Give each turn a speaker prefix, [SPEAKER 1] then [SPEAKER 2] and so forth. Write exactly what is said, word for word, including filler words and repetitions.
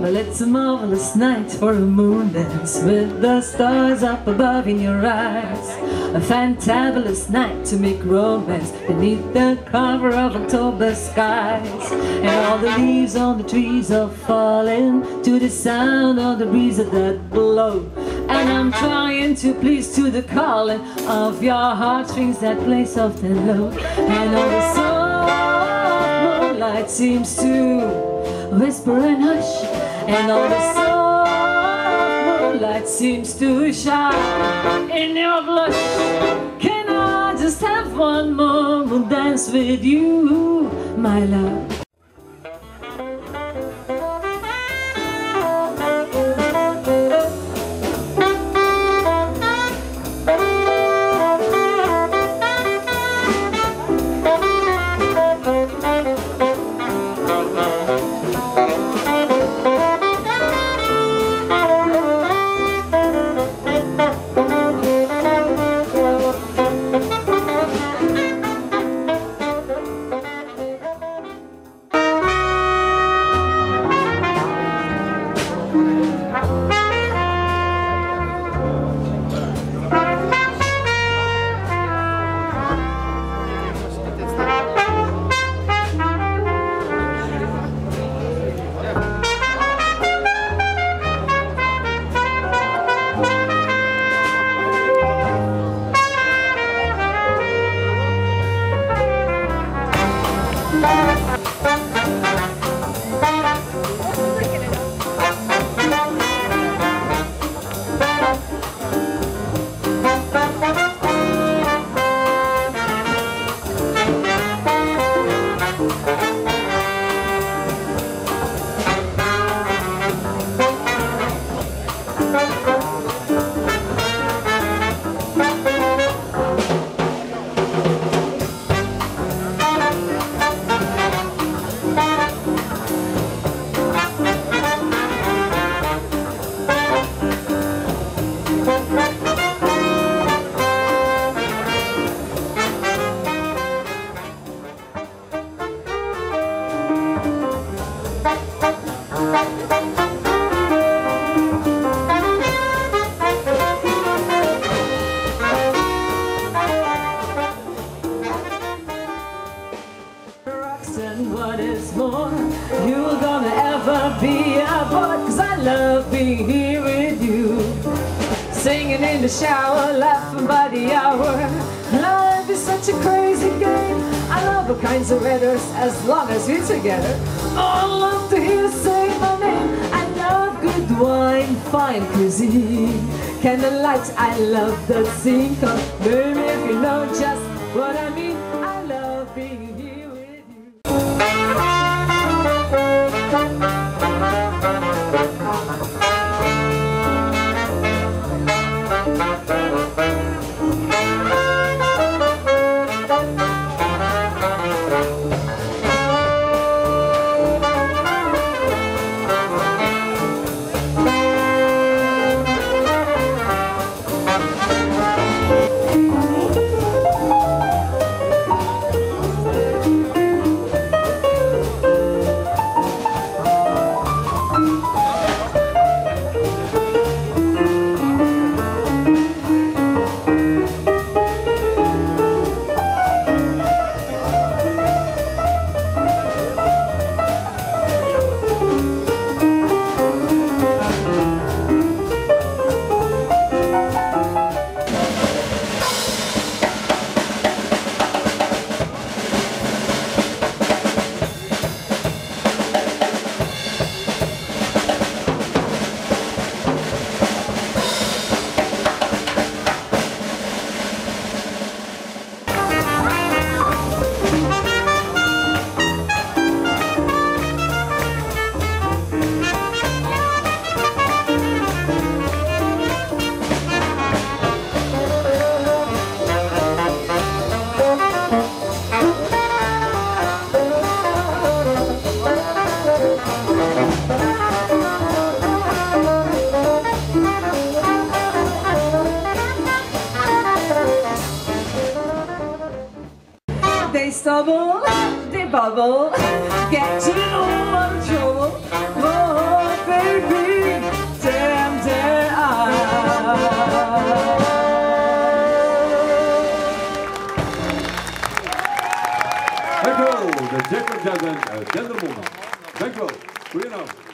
[SPEAKER 1] Well, it's a marvelous night for a moon dance with the stars up above in your eyes. A fantabulous night to make romance beneath the cover of October skies. And all the leaves on the trees are falling to the sound of the breeze that blow. And I'm trying to please to the calling of your heartstrings that play soft and low. And all the soft moonlight seems to whisper and hush, and all the soft moonlight seems to shine in your blush. Can I just have one more moon dance with you, my love? And what is more, you're gonna ever be a boy, 'cause I love being here with you, singing in the shower, laughing by the hour. Life is such a crazy game. I love all kinds of weathers as long as we're together. Oh, I love to hear you say my name. I love good wine, fine cuisine, candlelight. I love the scene, 'cause baby, if you know just what I mean, I love being here with you. They stumble, they bubble, get you in trouble. Oh,
[SPEAKER 2] de Jacob Jazzband uit Dendermonde. Dank u wel. Goedenavond.